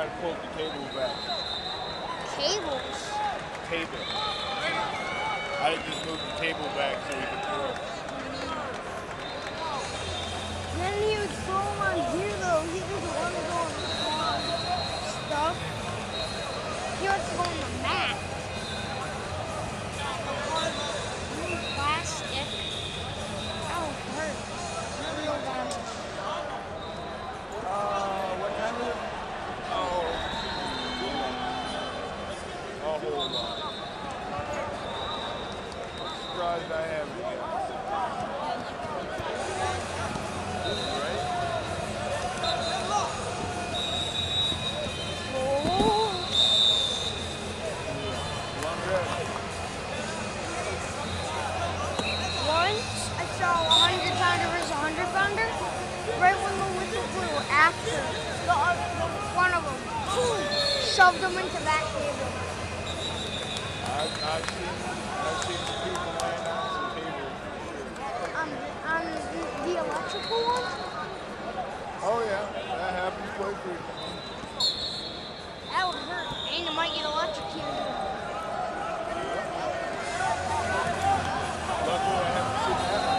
pulled the table back. Cables? Table. I just moved the table back so we could throw it. Then he would throw them on here though. He doesn't want to go on stuff. He wants to go on the mat. Plastic. That would hurt. Real bad. What time is it? Oh. A whole lot. I'm surprised I haven't yet. Right? Oh. Once I saw a 100-pounder versus a 100-pounder. Right when the whistle blew, after one of them shoved them into that table. I've seen the people laying out some tables. On the electrical one? Oh yeah, that happens quite frequently. That would hurt. And it might get electrocuted. Luckily I haven't seen that.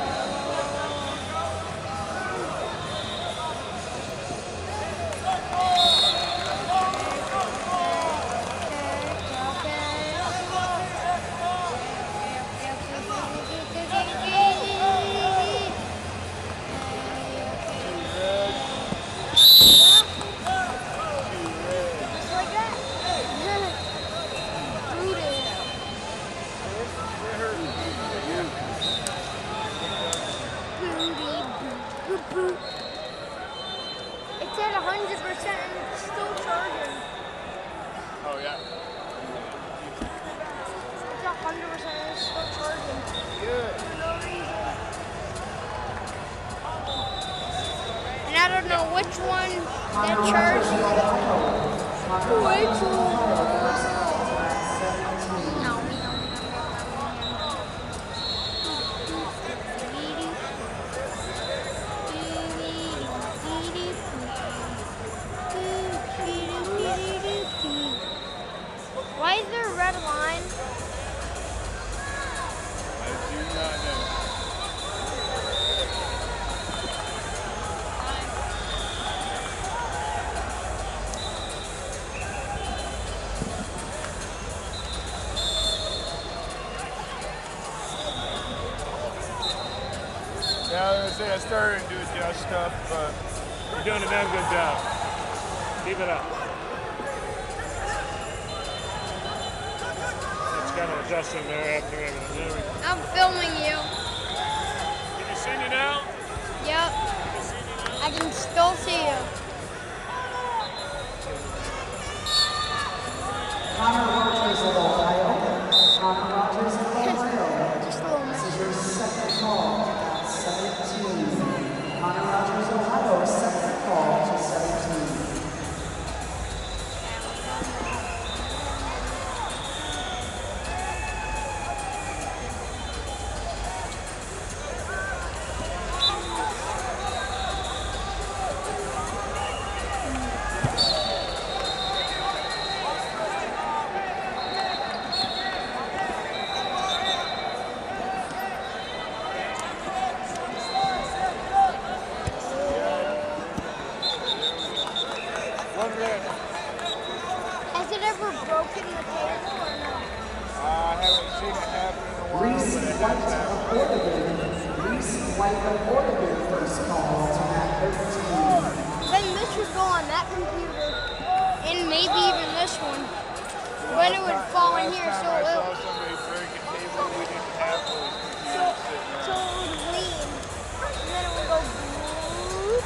It's at 100% and it's still charging. Oh yeah. It's 100% and it's still charging. Good. For no reason. And I don't know which one that charges. Which one? Why is there a red line? I do not know. Yeah, I was gonna say I started to adjust stuff, but You're doing a damn good job. Keep it up. It's kind of adjusting there after everything. There we go. I'm filming you. Can you see me now? Yep. I can still see you. Connor Rogers of Ohio. Connor Rogers of Ohio. Just a little This is bit. your second call at 17. Connor Rogers, Ohio, second call to 17. Has it ever broken the table or no? I haven't seen it happen in a while, Reese but it White has of happened. Oregon. Reese White of Oregon, first call to Mat 13. Then this would go on that computer. And maybe even this one. When it would fall in here, so I it saw somebody break a table, we didn't have those computers sitting so around. it would lean. And then it would go boop.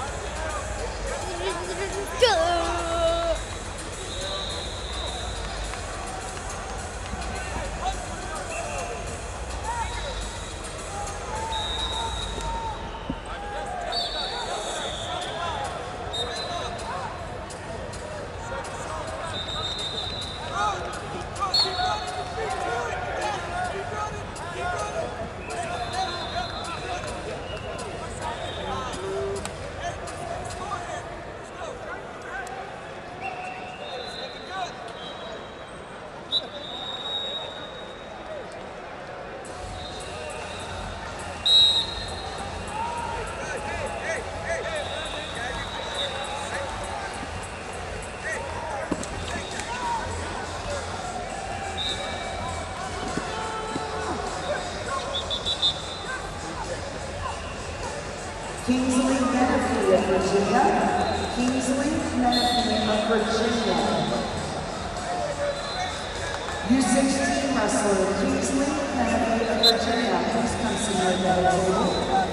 Virginia. Kingsley Menifee of Virginia. U16 wrestler Kingsley Menifee of Virginia. Please come see me at the table.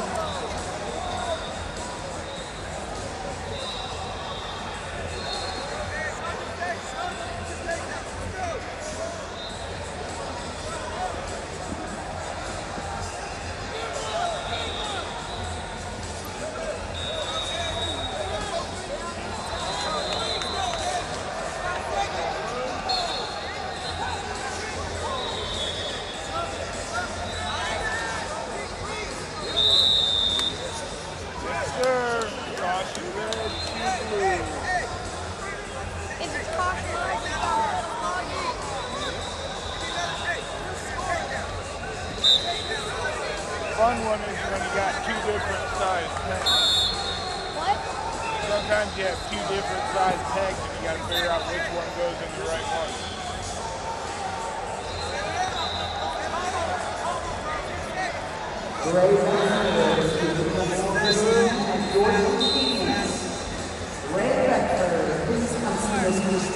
Fun one is when you got two different size pegs. What? Sometimes you have two different size pegs and you got to figure out which one goes in the right one. Ray Beckford and Jordan Keynes. Ray Beckford, please come see us.